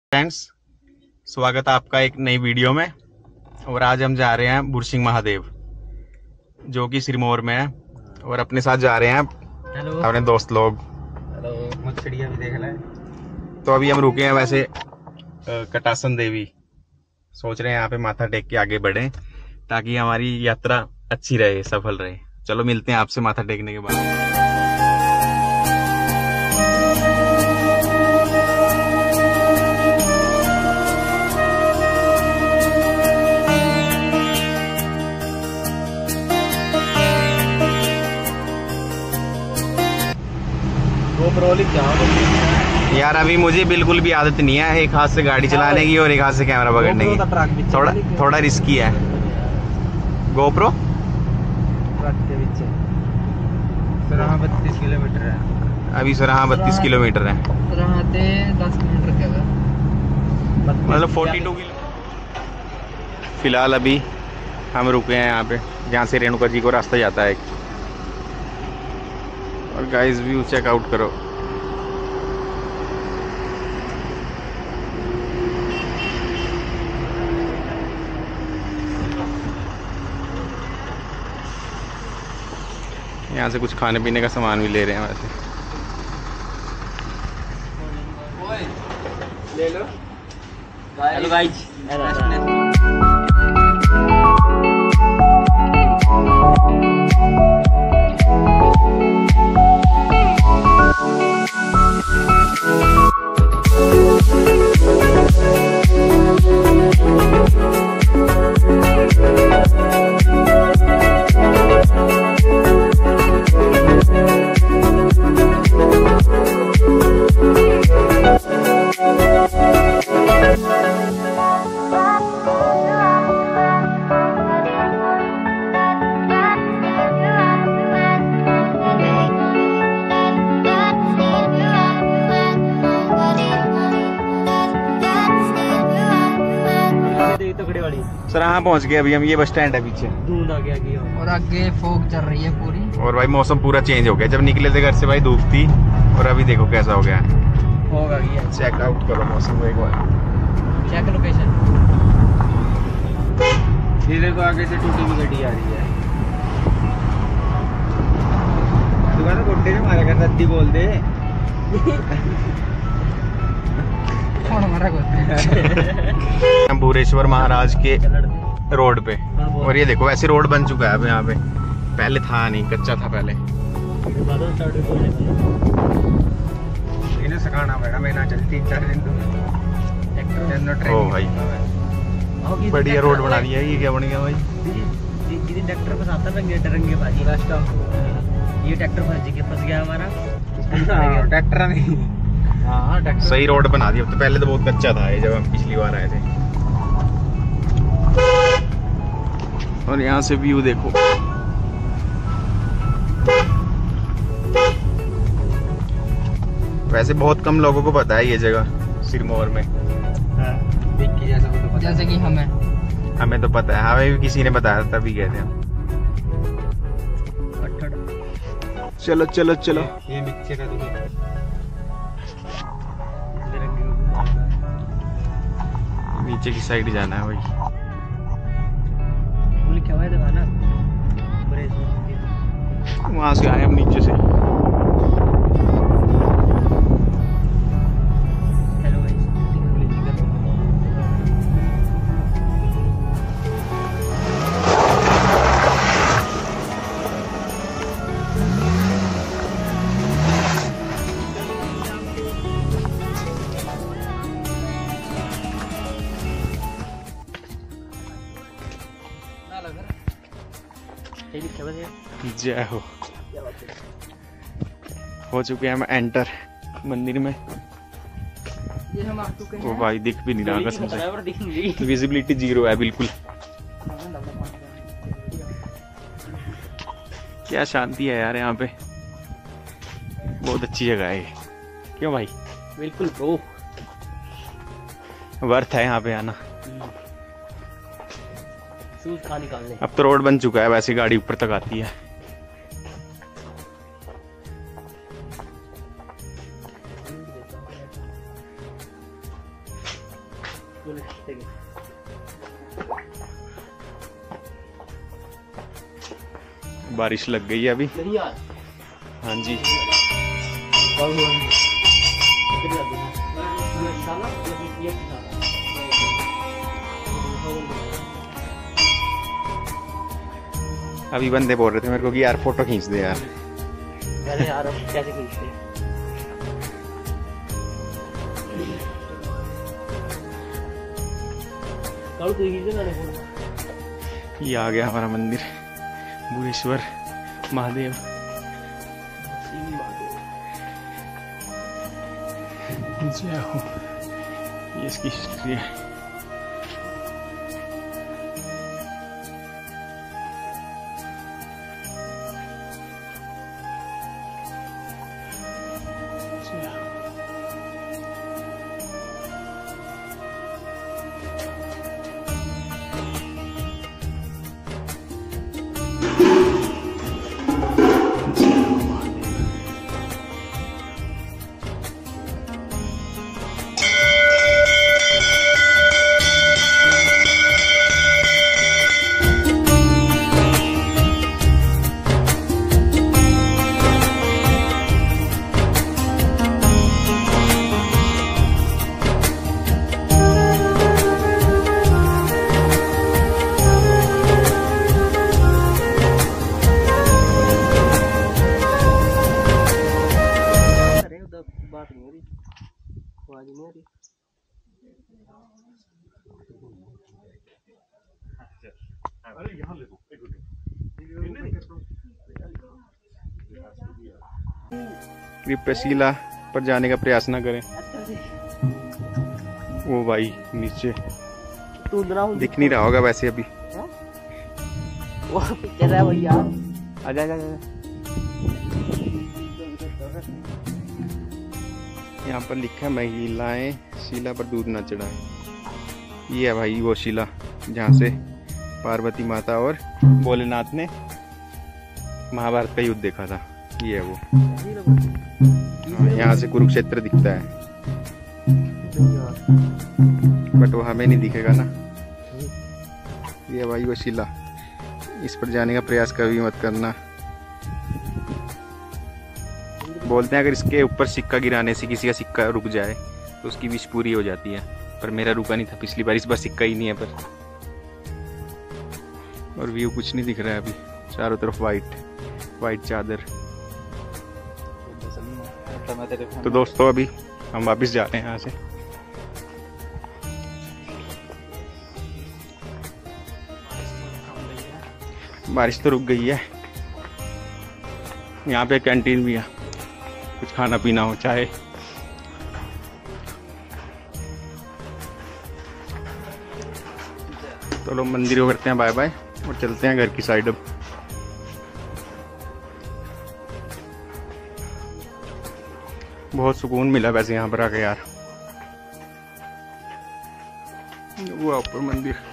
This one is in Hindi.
फ्रेंड्स, स्वागत है आपका एक नई वीडियो में। और आज हम जा रहे हैं बुरसिंह महादेव जो कि सिरमौर में है। और अपने साथ जा रहे हैं अपने दोस्त लोग। मछलियाँ भी देख लें। तो अभी हम रुके हैं वैसे कटासन देवी। सोच रहे हैं यहाँ पे माथा टेक के आगे बढ़े ताकि हमारी यात्रा अच्छी रहे, सफल रहे। चलो मिलते हैं आपसे माथा टेकने के बाद। यार अभी मुझे बिल्कुल भी आदत नहीं है एक हाथ से गाड़ी चलाने की और एक हाथ से कैमरा पकड़ने की। थोड़ा रिस्की है। गोप्रो ट्रक के पीछे 32 किलोमीटर है अभी। सराहा 32 किलोमीटर है। 10 किलोमीटर क्या मतलब 42 किलो। फिलहाल अभी हम रुके हैं यहाँ पे जहाँ से रेणुका जी को रास्ता जाता है। और गाइस व्यू चेकआउट करो। यहाँ से कुछ खाने पीने का सामान भी ले रहे हैं वैसे। ले लो। Hello guys. सराहा पहुंच गए अभी हम। ये बस स्टैंड है पीछे। धूल आ गया और आगे फॉग चल रही है पूरी। और भाई मौसम पूरा चेंज हो गया। जब निकले थे घर से भाई धूप थी और अभी देखो कैसा हो गया। फॉग आ गया। चेक आउट करो मौसम को एक बार। Check location. ये देखो आगे से टूटी हुई गड्डी आ रही है। दुकान गोड्डे ने मारा कर रद्दी बोल दे। कौन हमारा गोद भूरेश्वर महाराज के रोड पे। और ये देखो ऐसे रोड बन चुका है अब यहाँ पे। पहले था नहीं, कच्चा था पहले। इन्हें सिखाना पड़ेगा। मैं ना चलती 4 दिन तो। ओ भाई बढ़िया रोड बना दिया। ये क्या बन गया भाई? दीदी ट्रैक्टर फंसाता रंगे बाजी रास्ता। ये ट्रैक्टर फंस गया हमारा। ट्रैक्टर नहीं। हाँ ट्रैक्टर सही रोड बना दिया। तो पहले तो बहुत कच्चा था ये जब हम पिछली बार आए थे। और यहाँ से व्यू देखो। वैसे बहुत कम लोगों को पता है ये जगह सिरमौर में। जैसे कि हमें तो पता है। हमें भी किसी ने बताया था तभी गए थे हम। चलो चलो चलो। ये नीचे का नीचे की साइड जाना है भाई। क्या हुआ है वहां से आए हम नीचे से। जय हो चुके हैं हम एंटर मंदिर में। ये हम आ चुके हैं। वो भाई दिख भी नहीं रहा कसम से। विजिबिलिटी 0 है बिल्कुल। क्या शांति है यार यहाँ पे। बहुत अच्छी जगह है। क्यों भाई? बिल्कुल ब्रो। वर्थ है यहाँ पे आना। शूज कहाँ निकालने। अब तो रोड बन चुका है वैसे गाड़ी ऊपर तक आती है। बारिश लग गई है अभी। हाँ जी। अभी बंदे बोल रहे थे मेरे को कि यार फोटो खींच दे यार। अरे यार अब कैसे खींचते हैं? ये आ गया हमारा मंदिर, भुवनेश्वर महादेव। जय हो। ये इसकी हिस्ट्री है। बात नहीं हो रही, आवाज नहीं आ रही। अरे यहाँ ले दो, एक कृपया शिला पर जाने का प्रयास ना करें। वो भाई नीचे दिख नहीं रहा होगा वैसे अभी। वो पिक्चर है भैया। आजा आजा। यहाँ पर लिखा है महिलाएं शिला पर दूध न चढ़ाएं। ये है भाई वो शिला जहाँ से पार्वती माता और भोलेनाथ ने महाभारत का युद्ध देखा था। ये है वो। यहाँ से कुरुक्षेत्र दिखता है, बट वो हमें नहीं दिखेगा ना। ये भाई वो शिला, इस पर जाने का प्रयास कभी मत करना। बोलते हैं अगर इसके ऊपर सिक्का गिराने से किसी का सिक्का रुक जाए तो उसकी विश पूरी हो जाती है, पर मेरा रुका नहीं था पिछली बार, इस बार सिक्का ही नहीं है पर। और व्यू कुछ नहीं दिख रहा है अभी, चारों तरफ वाइट चादर। तो दोस्तों अभी हम वापस जा रहे हैं यहाँ से। बारिश तो रुक गई है। यहाँ पे कैंटीन भी है, कुछ खाना पीना हो चाहे। तो लोग मंदिर को करते हैं बाय बाय और चलते हैं घर की साइड। अब बहुत सुकून मिला वैसे यहाँ पर आके यार। वो ऊपर मंदिर।